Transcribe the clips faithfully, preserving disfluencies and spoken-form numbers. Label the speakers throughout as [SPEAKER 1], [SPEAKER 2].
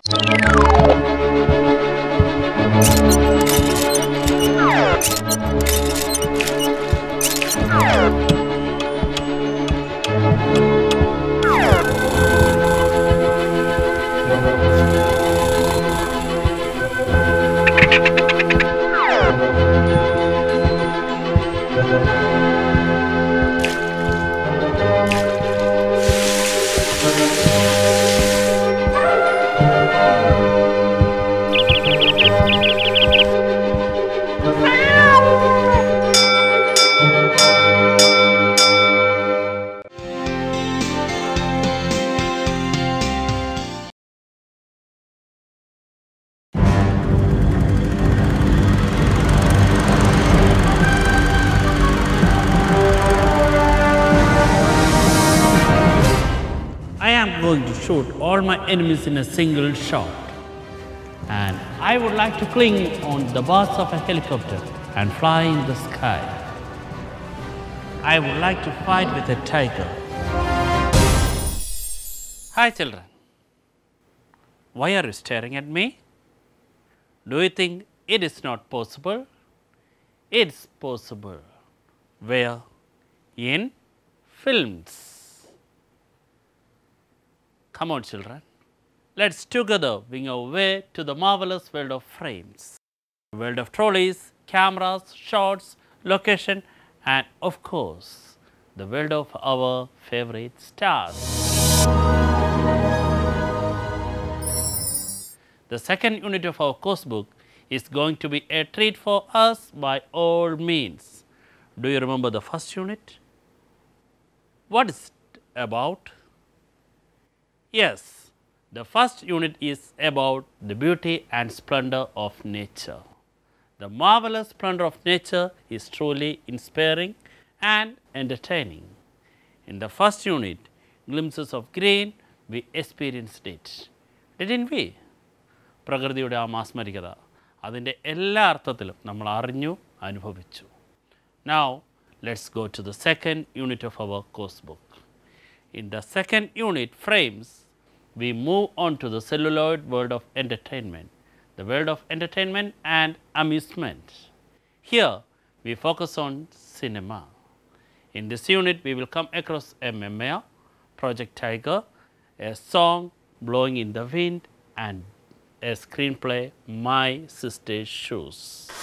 [SPEAKER 1] I am going to shoot all my enemies in a single shot. And I would like to cling on the bars of a helicopter and fly in the sky. I would like to fight with a tiger. Hi children. Why are you staring at me? Do you think it is not possible? It's possible. Where? In films. Come on children, let's together wing our way to the marvelous world of frames. The world of trolleys, cameras, shots, location and of course, the world of our favorite stars. The second unit of our course book is going to be a treat for us by all means. Do you remember the first unit? What is it about? Yes, the first unit is about the beauty and splendor of nature. The marvelous splendor of nature is truly inspiring and entertaining. In the first unit, glimpses of green, we experienced it. Didn't we? പ്രകൃതിയുടെ ആ മാസ്മരികത അതിൻ്റെ എല്ലാ അർത്ഥത്തിലും നമ്മൾ അറിഞ്ഞു അനുഭവിച്ചു. Now, let's go to the second unit of our course book. In the second unit, frames, we move on to the celluloid world of entertainment, the world of entertainment and amusement. Here, we focus on cinema. In this unit, we will come across a memoir, Project Tiger, a song, Blowing in the Wind, and a screenplay, My Sister's Shoes.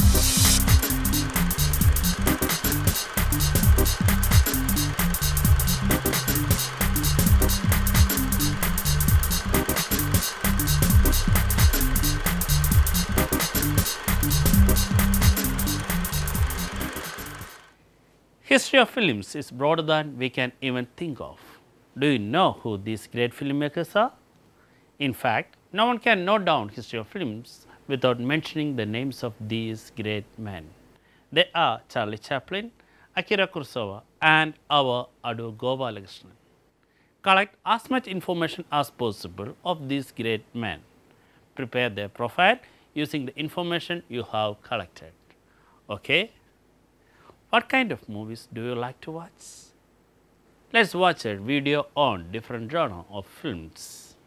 [SPEAKER 1] History of films is broader than we can even think of. Do you know who these great filmmakers are? In fact, no one can note down history of films without mentioning the names of these great men. They are Charlie Chaplin, Akira Kurosawa and our Adu Gopalakrishnan. Collect as much information as possible of these great men. Prepare their profile using the information you have collected. Okay? What kind of movies do you like to watch? Let's watch a video on different genre of films.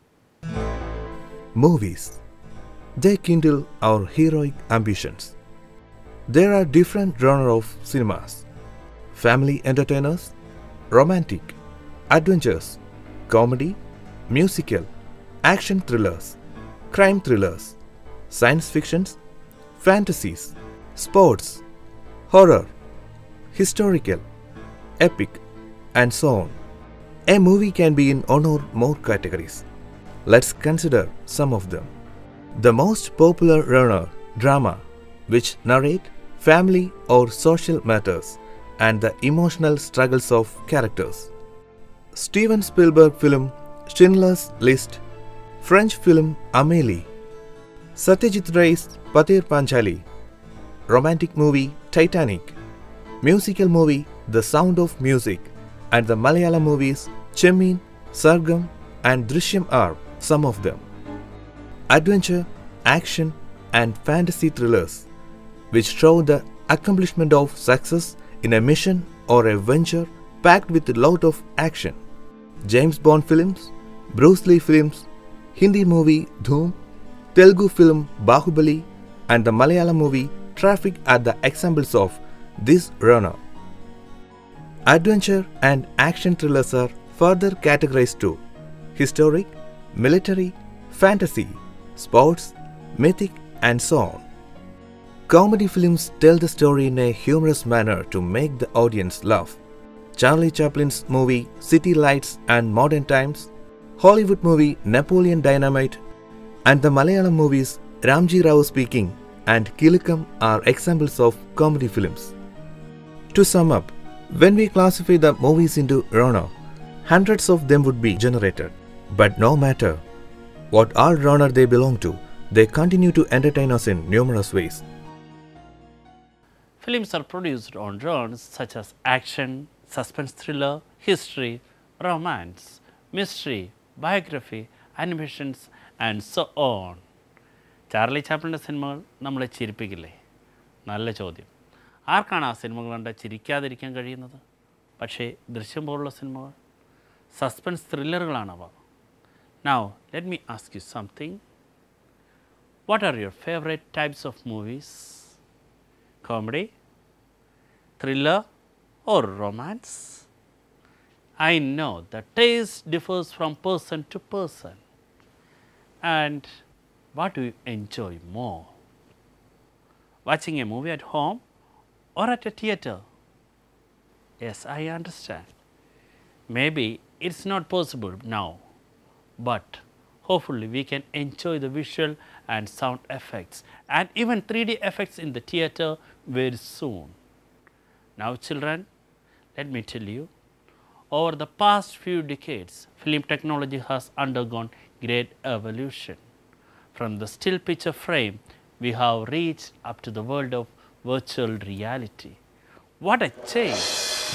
[SPEAKER 2] Movies. They kindle our heroic ambitions. There are different genres of cinemas. Family entertainers, romantic, adventures, comedy, musical, action thrillers, crime thrillers, science fictions, fantasies, sports, horror, historical, epic, and so on. A movie can be in one or more categories. Let's consider some of them. The most popular genre, drama, which narrate family or social matters and the emotional struggles of characters. Steven Spielberg film Schindler's List, French film Amélie, Satyajit Ray's Pathir Panchali, romantic movie Titanic, musical movie The Sound of Music, and the Malayalam movies Chemmin, Sargam and Drishyam are some of them. Adventure, action and fantasy thrillers which show the accomplishment of success in a mission or a venture packed with a lot of action. James Bond films, Bruce Lee films, Hindi movie Dhoom Telugu film Bahubali and the Malayalam movie Traffic are the examples of this genre. Adventure and action thrillers are further categorized to historic, military, fantasy, sports, mythic, and so on. Comedy films tell the story in a humorous manner to make the audience laugh. Charlie Chaplin's movie City Lights and Modern Times, Hollywood movie Napoleon Dynamite, and the Malayalam movies Ramji Rao Speaking and Kilikam are examples of comedy films. To sum up, when we classify the movies into genre, hundreds of them would be generated. But no matter what all genre they belong to, they continue to entertain us in numerous ways.
[SPEAKER 1] Films are produced on genres such as action, suspense thriller, history, romance, mystery, biography, animations, and so on. Charlie ചാപ്ലിൻ്റെ സിനിമകൾ നമ്മളെ ചിരിപ്പിക്കില്ലേ? നല്ല ചോദ്യം. ആർക്കാണ് ആ സിനിമകൾ കണ്ട് ചിരിക്കാതിരിക്കാൻ കഴിയുന്നത്? പക്ഷേ ദൃശ്യം പോലുള്ള സിനിമകൾ സസ്പെൻസ് ത്രില്ലറുകളാണവ. Now, let me ask you something. What are your favorite types of movies? Comedy, thriller, or romance? I know the taste differs from person to person. And what do you enjoy more? Watching a movie at home or at a theatre? Yes, I understand. Maybe it's not possible now, but hopefully we can enjoy the visual and sound effects and even three D effects in the theatre very soon. Now children, let me tell you, over the past few decades, film technology has undergone great evolution. From the still picture frame, we have reached up to the world of virtual reality. What a change!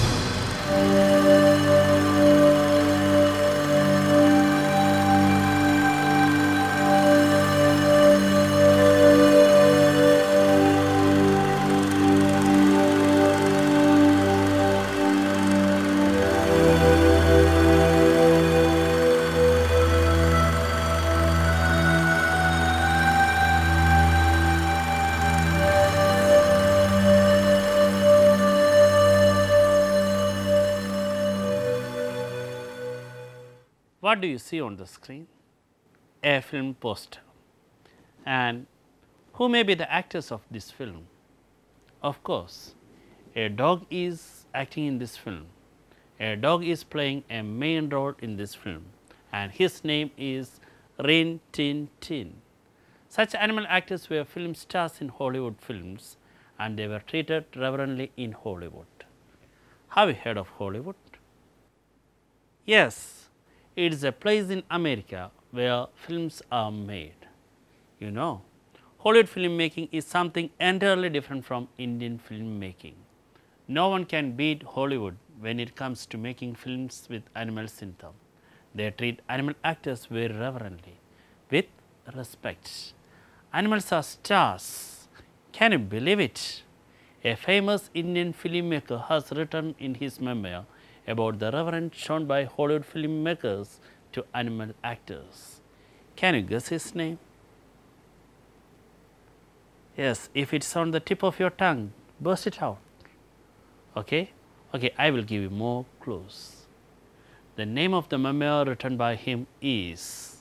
[SPEAKER 1] What do you see on the screen? A film poster. And who may be the actors of this film? Of course, a dog is acting in this film. A dog is playing a main role in this film, and his name is Rin Tin Tin. Such animal actors were film stars in Hollywood films, and they were treated reverently in Hollywood. Have you heard of Hollywood? Yes. It is a place in America where films are made. You know, Hollywood filmmaking is something entirely different from Indian filmmaking. No one can beat Hollywood when it comes to making films with animals in them. They treat animal actors very reverently, with respect. Animals are stars. Can you believe it? A famous Indian filmmaker has written in his memoir about the reverence shown by Hollywood filmmakers to animal actors. Can you guess his name? Yes, if it's on the tip of your tongue, burst it out. Okay? Okay, I will give you more clues. The name of the memoir written by him is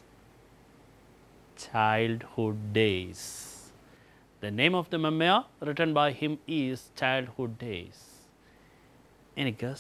[SPEAKER 1] Childhood Days. The name of the memoir written by him is Childhood Days. Any guess?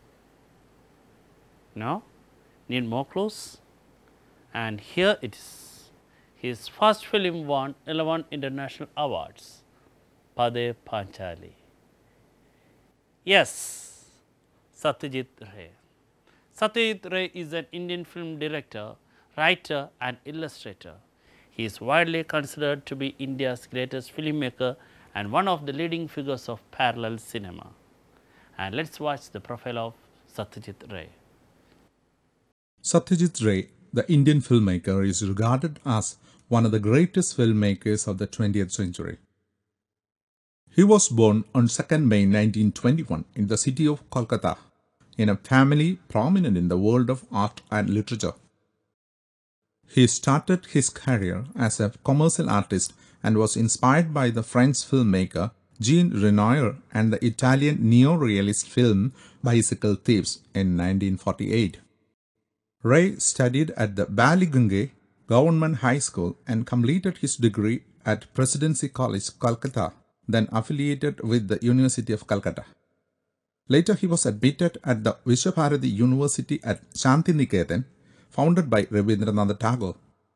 [SPEAKER 1] No? Need more clues? And here it is. His first film won eleven international awards. Pade Panchali. Yes, Satyajit Ray. Satyajit Ray is an Indian film director, writer and illustrator. He is widely considered to be India's greatest filmmaker and one of the leading figures of parallel cinema. And let's watch the profile of Satyajit Ray.
[SPEAKER 3] Satyajit Ray, the Indian filmmaker, is regarded as one of the greatest filmmakers of the twentieth century. He was born on second May nineteen twenty-one in the city of Kolkata, in a family prominent in the world of art and literature. He started his career as a commercial artist and was inspired by the French filmmaker Jean Renoir and the Italian neo-realist film Bicycle Thieves in nineteen forty-eight. Ray studied at the Ballygunge Government High School and completed his degree at Presidency College, Calcutta, then affiliated with the University of Calcutta. Later, he was admitted at the Vishwabharati University at Shantiniketan, founded by Rabindranath Tagore.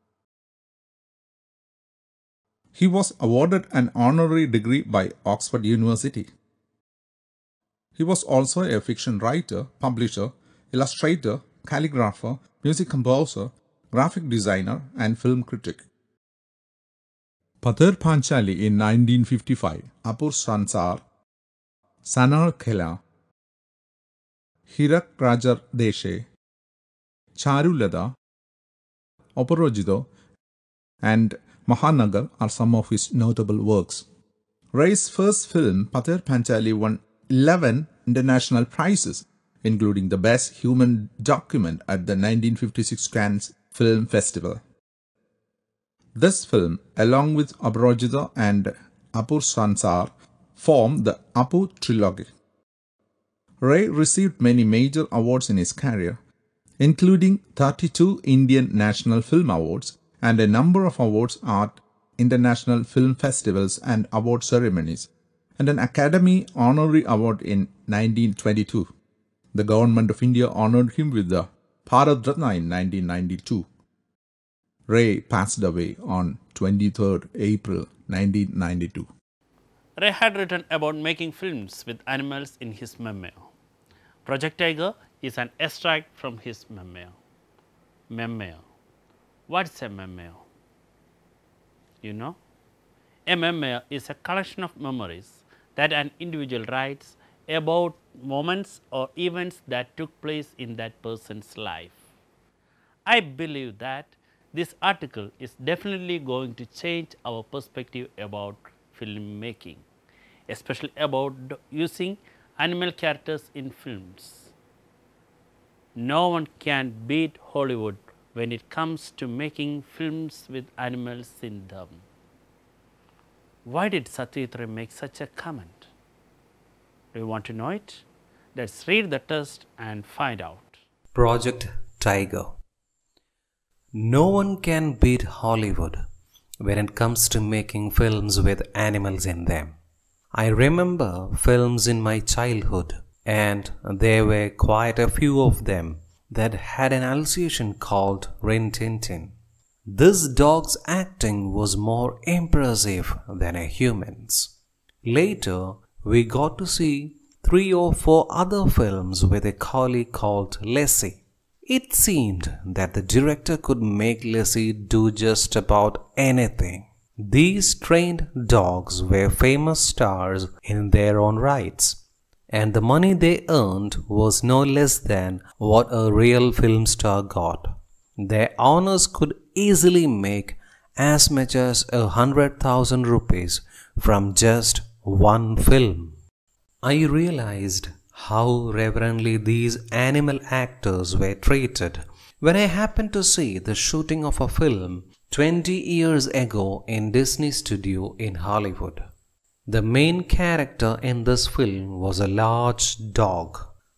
[SPEAKER 3] He was awarded an honorary degree by Oxford University. He was also a fiction writer, publisher, illustrator, calligrapher, music composer, graphic designer, and film critic. Pather Panchali in nineteen fifty-five, Apur Sansar, Sanar Khela, Hirak Rajar Deshe, Charulada, Oporojido, and Mahanagar are some of his notable works. Ray's first film, Pather Panchali, won eleven international prizes, including the Best Human Document at the nineteen fifty-six Cannes Film Festival. This film, along with Aparojita and Apur Sansar, formed the Apu trilogy. Ray received many major awards in his career, including thirty-two Indian National Film Awards and a number of awards at international film festivals and award ceremonies, and an Academy Honorary Award in nineteen twenty-two. The Government of India honoured him with the Bharat Ratna in nineteen ninety-two. Ray passed away on twenty-third April nineteen ninety-two.
[SPEAKER 1] Ray had written about making films with animals in his memoir. Project Tiger is an extract from his memoir. Memoir. What's a memoir? You know? A memoir is a collection of memories that an individual writes about moments or events that took place in that person's life. I believe that this article is definitely going to change our perspective about filmmaking, especially about using animal characters in films. No one can beat Hollywood when it comes to making films with animals in them. Why did Satyajit Ray make such a comment? Do you want to know it? Let's read the text and find out.
[SPEAKER 4] Project Tiger. No one can beat Hollywood when it comes to making films with animals in them. I remember films in my childhood, and there were quite a few of them that had an association called Rin Tin Tin. This dog's acting was more impressive than a human's. Later, we got to see three or four other films with a collie called Lassie. It seemed that the director could make Lassie do just about anything. These trained dogs were famous stars in their own rights, and the money they earned was no less than what a real film star got. Their owners could easily make as much as a hundred thousand rupees from just one film. I realized how reverently these animal actors were treated when I happened to see the shooting of a film twenty years ago in Disney Studio in Hollywood. The main character in this film was a large dog.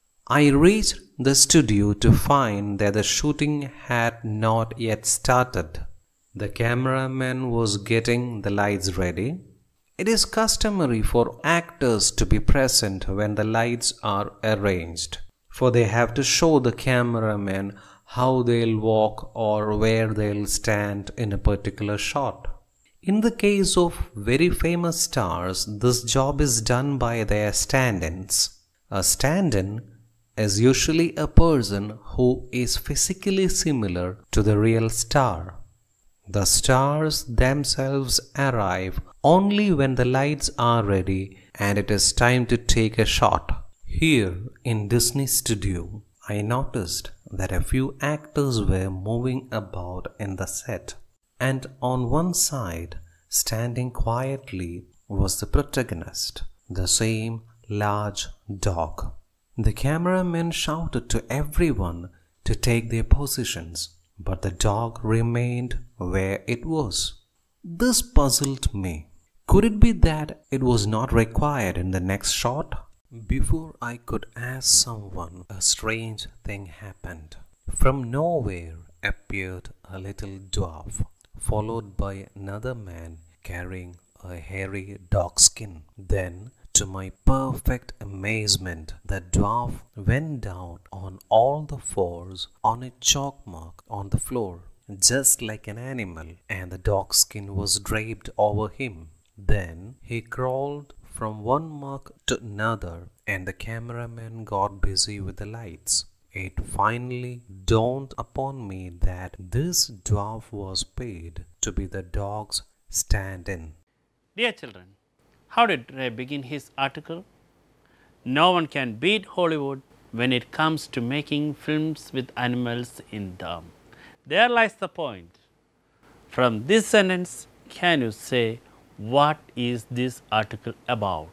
[SPEAKER 4] I reached the studio to find that the shooting had not yet started. The cameraman was getting the lights ready. It is customary for actors to be present when the lights are arranged, for they have to show the cameraman how they'll walk or where they'll stand in a particular shot. In the case of very famous stars, this job is done by their stand-ins. A stand-in is usually a person who is physically similar to the real star. The stars themselves arrive only when the lights are ready and it is time to take a shot. Here in Disney Studio, I noticed that a few actors were moving about in the set, and on one side, standing quietly, was the protagonist, the same large dog. The cameraman shouted to everyone to take their positions. but the dog remained where it was. This puzzled me. Could it be that it was not required in the next shot? Before I could ask someone, a strange thing happened. From nowhere appeared a little dwarf, followed by another man carrying a hairy dog skin. Then, to my perfect amazement, the dwarf went down on all the fours on a chalk mark on the floor, just like an animal, and the dog skin was draped over him. Then he crawled from one mark to another, and the cameraman got busy with the lights. It finally dawned upon me that this dwarf was paid to be the dog's stand-in.
[SPEAKER 1] Dear children, how did Ray begin his article? No one can beat Hollywood when it comes to making films with animals in them. There lies the point. From this sentence, can you say what is this article about?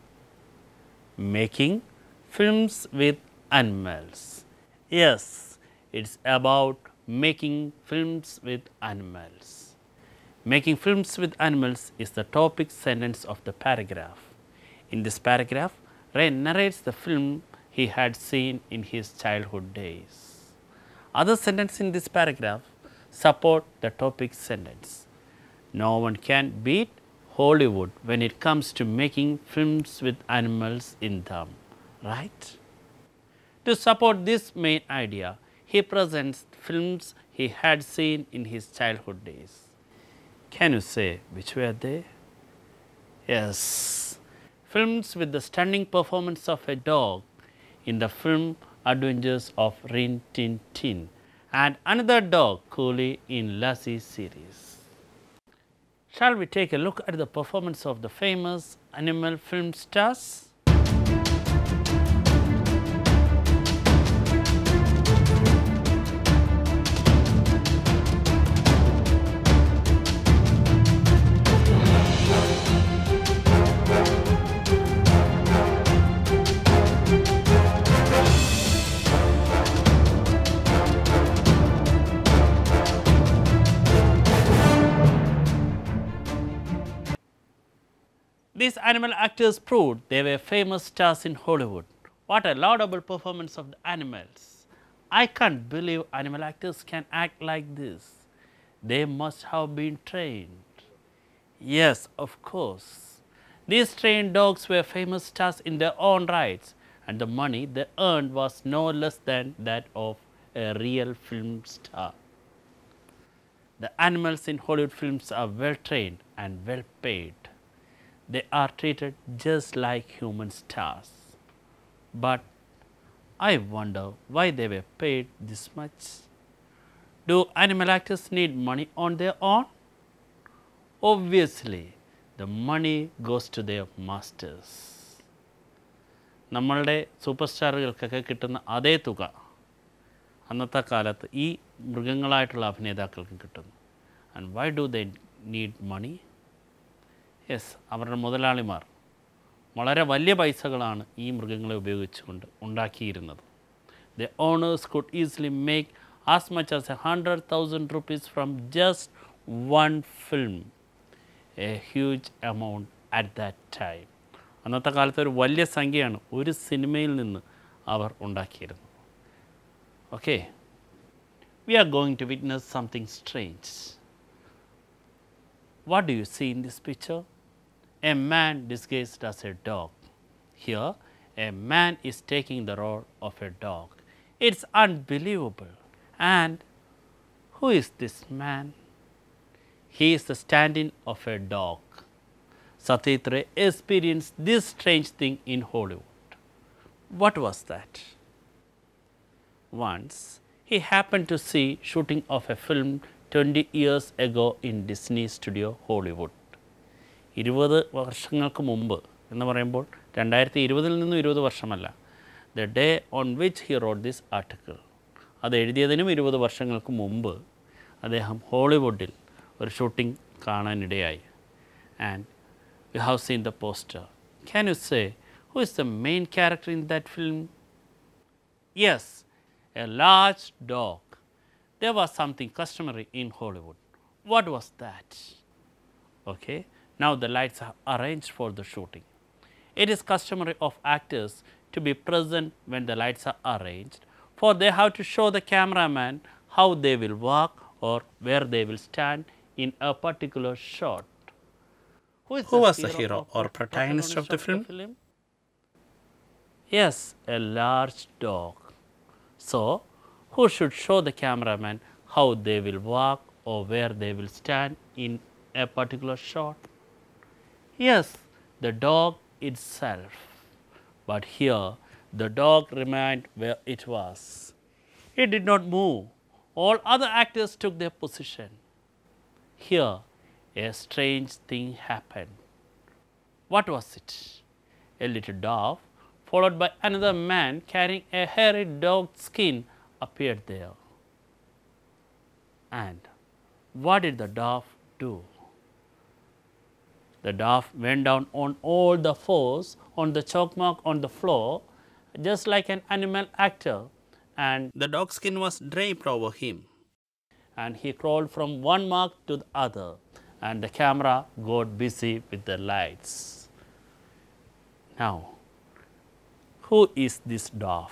[SPEAKER 1] Making films with animals. Yes, it's about making films with animals. Making films with animals is the topic sentence of the paragraph. In this paragraph, Ray narrates the film he had seen in his childhood days. Other sentences in this paragraph support the topic sentence. No one can beat Hollywood when it comes to making films with animals in them, right? To support this main idea, he presents films he had seen in his childhood days. Can you say which were they? Yes, films with the stunning performance of a dog in the film Adventures of Rin Tin Tin and another dog, Cooley, in Lassie series. Shall we take a look at the performance of the famous animal film stars? These animal actors proved they were famous stars in Hollywood. What a laudable performance of the animals. I can't believe animal actors can act like this. They must have been trained. Yes, of course. These trained dogs were famous stars in their own rights, and the money they earned was no less than that of a real film star. The animals in Hollywood films are well trained and well paid. They are treated just like human stars. But I wonder why they were paid this much. Do animal actors need money on their own? Obviously, the money goes to their masters. നമ്മളുടെ super സ്റ്റാറുകൾക്കൊക്കെ കിട്ടുന്ന അതേ തുക അന്നത്തെ കാലത്ത് ഈ മൃഗങ്ങളായിട്ടുള്ള അഭിനേതാക്കൾക്ക് കിട്ടുന്നു. And why do they need money? Yes, അവരുടെ മുതലാളിമാർ വളരെ വലിയ പൈസകളാണ് ഈ മൃഗങ്ങളെ ഉപയോഗിച്ചുകൊണ്ട് ഉണ്ടാക്കിയിരുന്നത്. The owners could easily make as much as a hundred thousand rupees from just one film, a huge amount at that time. അന്നത്തെ കാലത്ത് ഒരു വലിയ സംഖ്യയാണ് ഒരു സിനിമയിൽ നിന്ന് അവർ ഉണ്ടാക്കിയിരുന്നത്. Okay, we are going to witness something strange. What do you see in this picture? A man disguised as a dog. Here, a man is taking the role of a dog. It's unbelievable. And who is this man? He is the stand-in of a dog. Satyajit Ray experienced this strange thing in Hollywood. What was that? Once, he happened to see shooting of a film twenty years ago in Disney Studio, Hollywood. ഇരുപത് വർഷങ്ങൾക്ക് മുമ്പ് എന്ന് പറയുമ്പോൾ രണ്ടായിരത്തി ഇരുപതിൽ നിന്നും ഇരുപത് വർഷമല്ല, the day on which he wrote this article, അത് എഴുതിയതിനും ഇരുപത് വർഷങ്ങൾക്ക് മുമ്പ് അദ്ദേഹം ഹോളിവുഡിൽ ഒരു ഷൂട്ടിംഗ് കാണാനിടയായി. And you have seen the poster. Can you say who is the main character in that film? Yes, a large dog there was something customary in Hollywood. What was that? Okay, now the lights are arranged for the shooting. It is customary of actors to be present when the lights are arranged, for they have to show the cameraman how they will walk or where they will stand in a particular shot. Who, is
[SPEAKER 5] Who
[SPEAKER 1] the
[SPEAKER 5] was the
[SPEAKER 1] hero
[SPEAKER 5] hero or protagonist of the film?
[SPEAKER 1] film? Yes, a large dog. So, who should show the cameraman how they will walk or where they will stand in a particular shot? Yes, the dog itself. But here, the dog remained where it was. It did not move. All other actors took their position. Here, a strange thing happened. What was it? A little dove, followed by another man carrying a hairy dog skin, appeared there. And what did the dove do? The dove went down on all the fours on the chalk mark on the floor, just like an animal actor, and
[SPEAKER 5] The dog skin was draped over him.
[SPEAKER 1] and he crawled from one mark to the other, and the camera got busy with the lights. Now, who is this dove?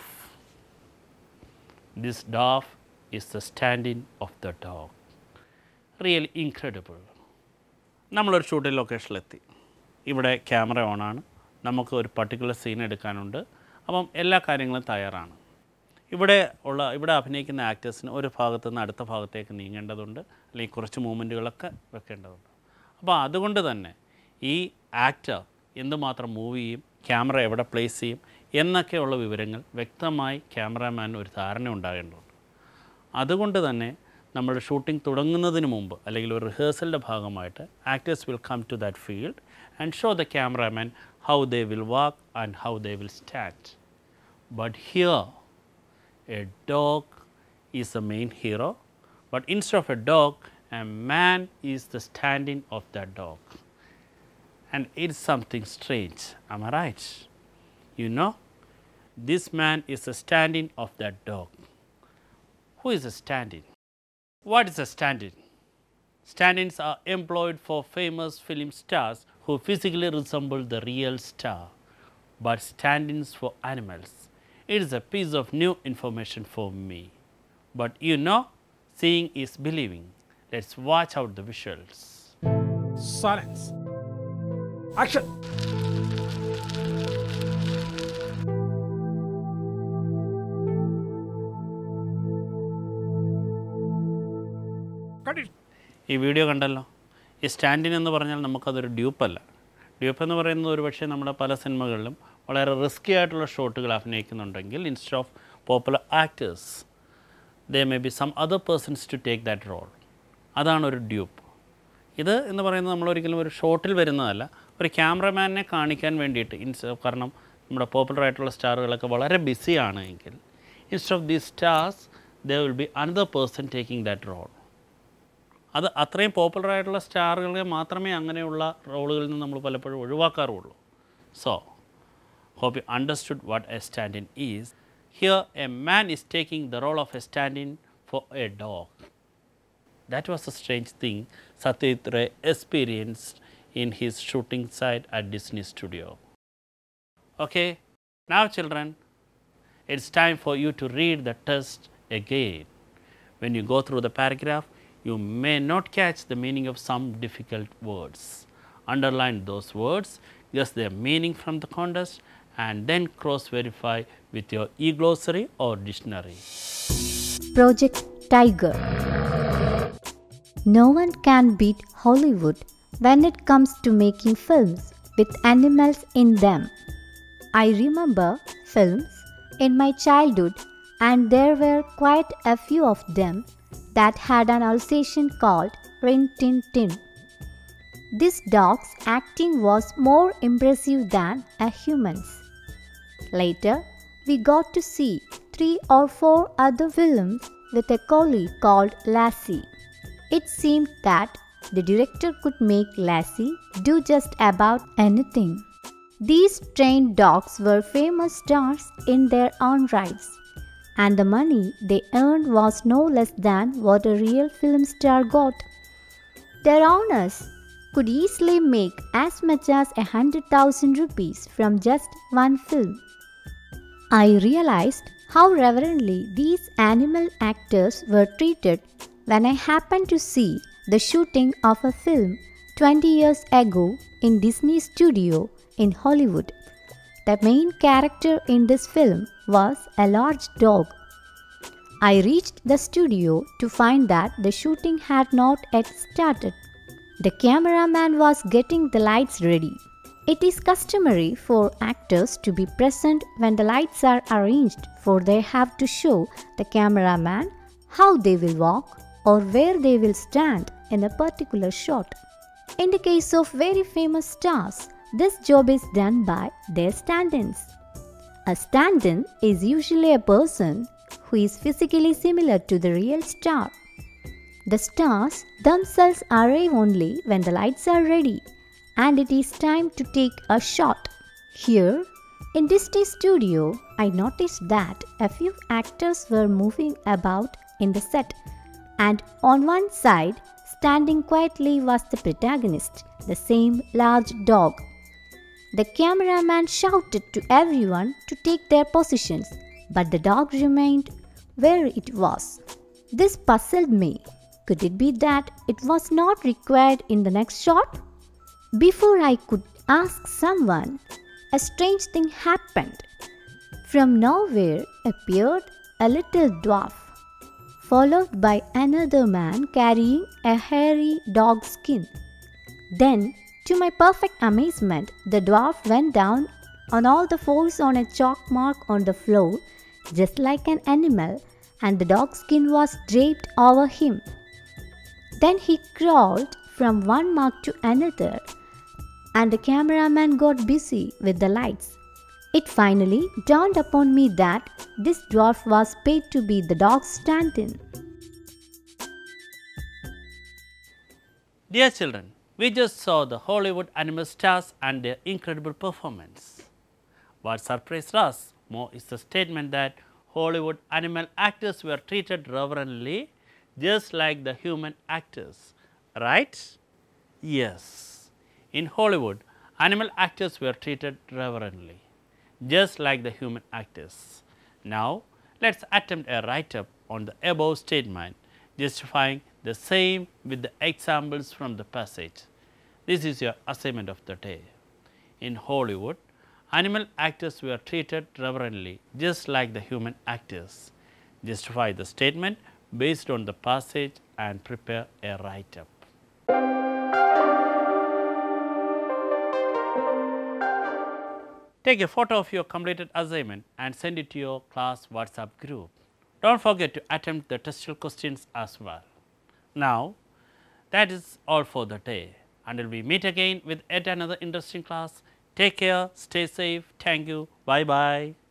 [SPEAKER 1] This dove is the stand-in of the dog. Really incredible. നമ്മളൊരു shooting ലൊക്കേഷനിലെത്തി. ഇവിടെ camera ഓണാണ്. നമുക്ക് ഒരു particular scene എടുക്കാനുണ്ട്. അപ്പം എല്ലാ കാര്യങ്ങളും തയ്യാറാണ്. ഇവിടെ ഉള്ള ഇവിടെ അഭിനയിക്കുന്ന ആക്ടേഴ്സിന് ഒരു ഭാഗത്തു നിന്ന് അടുത്ത ഭാഗത്തേക്ക് നീങ്ങേണ്ടതുണ്ട്, അല്ലെങ്കിൽ കുറച്ച് മൂവ്മെൻറ്റുകളൊക്കെ വെക്കേണ്ടതുണ്ട്. അപ്പോൾ അതുകൊണ്ട് തന്നെ ഈ ആക്ടർ എന്തുമാത്രം മൂവ് ചെയ്യും, ക്യാമറ എവിടെ പ്ലേസ് ചെയ്യും എന്നൊക്കെയുള്ള വിവരങ്ങൾ വ്യക്തമായി ക്യാമറാമാന് ഒരു ധാരണ ഉണ്ടാകേണ്ടതുണ്ട്. അതുകൊണ്ട് തന്നെ നമ്മുടെ ഷൂട്ടിംഗ് തുടങ്ങുന്നതിന് മുമ്പ് അല്ലെങ്കിൽ ഒരു റിഹേഴ്സലിൻ്റെ ഭാഗമായിട്ട് actors will come to that field and show the cameraman how they will walk and how they will stand. But here a dog is the main hero, but instead of a dog, a man is the stand-in of that dog. And it's something strange, am I right? You know, this man is the stand-in of that dog. Who is the stand-in? What is a stand-in? Stand-ins are employed for famous film stars who physically resemble the real star, but stand-ins for animals. It is a piece of new information for me. But you know, seeing is believing. Let's watch out the visuals.
[SPEAKER 6] Silence. Action. Cut it.
[SPEAKER 1] ഈ video കണ്ടല്ലോ. ഈ standing എന്ന് പറഞ്ഞാൽ നമുക്കതൊരു ഡ്യൂപ്പല്ല. Dupe എന്ന് പറയുന്നത് ഒരു പക്ഷേ നമ്മുടെ പല സിനിമകളിലും വളരെ റിസ്കി ആയിട്ടുള്ള ഷോട്ടുകൾ അഭിനയിക്കുന്നുണ്ടെങ്കിൽ instead of popular actors they may be some other persons to take that role. അതാണ് ഒരു ഡ്യൂപ്പ്. ഇത് എന്ന് പറയുന്നത് നമ്മളൊരിക്കലും ഒരു ഷോട്ടിൽ വരുന്നതല്ല, ഒരു ക്യാമറമാനെ കാണിക്കാൻ വേണ്ടിയിട്ട് ഇൻസ് കാരണം നമ്മുടെ പോപ്പുലർ ആയിട്ടുള്ള സ്റ്റാറുകളൊക്കെ വളരെ ബിസിയാണ് എങ്കിൽ instead of these stars they will be another person taking that role. അത് അത്രയും പോപ്പുലർ ആയിട്ടുള്ള സ്റ്റാറുകളെ മാത്രമേ അങ്ങനെയുള്ള റോളുകളിൽ നിന്ന് നമ്മൾ പലപ്പോഴും ഒഴിവാക്കാറുള്ളൂ. So hope you understood what a stand-in is. Here a man is taking the role of a stand-in for a dog. That was a strange thing Satyajit Ray experienced in his shooting site at Disney Studio. Okay, now children, it's time for you to read the text again. When you go through the paragraph, you may not catch the meaning of some difficult words. Underline those words, guess their meaning from the context, and then cross-verify with your e-glossary or dictionary.
[SPEAKER 7] Project Tiger. No one can beat Hollywood when it comes to making films with animals in them. I remember films in my childhood, and there were quite a few of them that had an Alsatian called Rin Tin Tin. This dog's acting was more impressive than a human's. Later, we got to see three or four other films with a collie called Lassie. It seemed that the director could make Lassie do just about anything. These trained dogs were famous stars in their own rights, and the money they earned was no less than what a real film star got. Their owners could easily make as much as a hundred thousand rupees from just one film. I realized how reverently these animal actors were treated when I happened to see the shooting of a film twenty years ago in Disney Studio in Hollywood. The main character in this film was a large dog. I reached the studio to find that the shooting had not yet started. The cameraman was getting the lights ready. It is customary for actors to be present when the lights are arranged, for they have to show the cameraman how they will walk or where they will stand in a particular shot. In the case of very famous stars, this job is done by their stand-ins. A stand-in is usually a person who is physically similar to the real star. The stars themselves arrive only when the lights are ready and it is time to take a shot. Here, in Disney Studio, I noticed that a few actors were moving about in the set, and on one side, standing quietly, was the protagonist, the same large dog. The cameraman shouted to everyone to take their positions, but the dog remained where it was. This puzzled me. Could it be that it was not required in the next shot? Before I could ask someone, a strange thing happened. From nowhere appeared a little dwarf, followed by another man carrying a hairy dog skin. Then, to my perfect amazement, the dwarf went down on all the fours on a chalk mark on the floor, just like an animal, and the dog skin was draped over him. Then he crawled from one mark to another, and the cameraman got busy with the lights. It finally dawned upon me that this dwarf was paid to be the dog's stand-in.
[SPEAKER 1] Dear children, we just saw the Hollywood animal stars and their incredible performance. What surprised us more is the statement that Hollywood animal actors were treated reverently just like the human actors, right? Yes, in Hollywood, animal actors were treated reverently just like the human actors. Now, let us attempt a write-up on the above statement, justifying the same with the examples from the passage. This is your assignment of the day. In Hollywood, animal actors were treated reverently just like the human actors. Justify the statement based on the passage and prepare a write-up. Take a photo of your completed assignment and send it to your class WhatsApp group. Don't forget to attempt the textual questions as well. Now, that is all for the day. Until we meet again with yet another interesting class, take care, stay safe, thank you, bye bye.